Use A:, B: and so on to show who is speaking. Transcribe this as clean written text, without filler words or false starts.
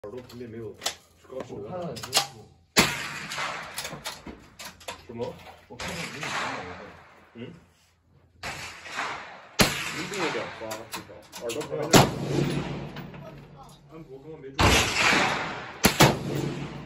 A: 耳朵旁边没有高手。
B: 我看得很清楚。
A: 什么？
B: 我看得很清楚哪一个？
A: 嗯。一定有2发，至少耳朵旁边。安博刚刚没注意。